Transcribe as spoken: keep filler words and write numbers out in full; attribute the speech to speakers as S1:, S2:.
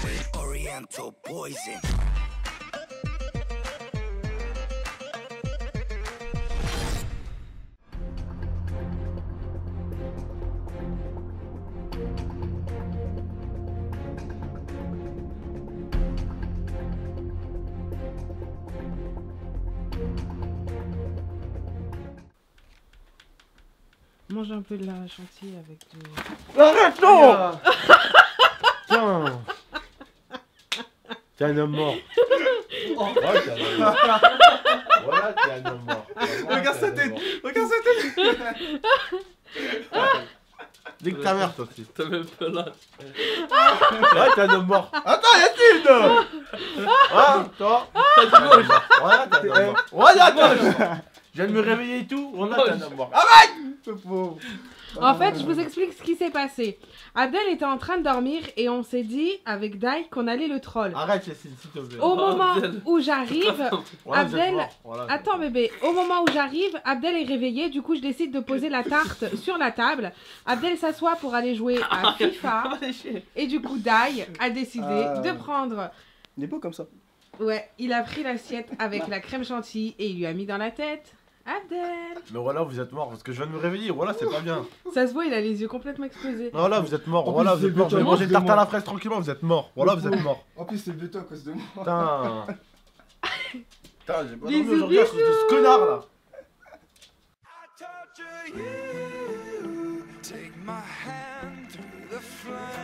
S1: Oriental poison.
S2: Mange un peu de la chantilly avec du...
S3: Arrête, non. Tiens. T'es un homme mort. Oh. Ouais, t'es un homme mort. Voilà, t'es un homme mort. Voilà,
S4: Regarde sa tête. Regarde sa tête.
S3: Nique ta mère, toi aussi.
S5: T'as même pas là.
S3: Ouais, t'es un homme mort. Attends, y'a Tilde. Ah, toi. T'es un homme mort. Voilà, t'es un homme mort. Voilà, toi. Je viens de me réveiller et tout. On a t'es un homme mort. Ah,
S2: En fait, je vous explique ce qui s'est passé. Abdel était en train de dormir et on s'est dit avec Dai qu'on allait le troll.
S3: arrête, Yacine, s'il te plaît.
S2: Au moment
S5: Abdel.
S2: où j'arrive,
S3: Voilà, vous êtes
S2: Abdel...
S3: mort. Voilà,
S2: Attends bébé, au moment où j'arrive, Abdel est réveillé, du coup je décide de poser la tarte sur la table. Abdel s'assoit pour aller jouer à FIFA et du coup Dai a décidé
S4: Ah.
S2: de prendre...
S4: Il est beau comme ça.
S2: Ouais, il a pris l'assiette avec la crème chantilly et il lui a mis dans la tête. Abdel!
S3: Mais voilà, vous êtes mort parce que je viens de me réveiller. Voilà, c'est pas bien.
S2: Ça se voit, il a les yeux complètement explosés.
S3: Voilà, vous êtes mort.
S4: En
S3: Voilà,
S4: plus,
S3: vous êtes
S4: c'est
S3: mort. J'ai
S4: béton,
S3: mangé une tarte à
S4: moi.
S3: la fraise tranquillement. Vous êtes mort. Voilà, vous êtes mort.
S4: En plus, c'est béton à cause de moi.
S3: Putain. Putain, j'ai pas dormi
S2: Bisous,
S3: aujourd'hui à cause de ce connard là.
S1: Torture you. Take my hand through the flame.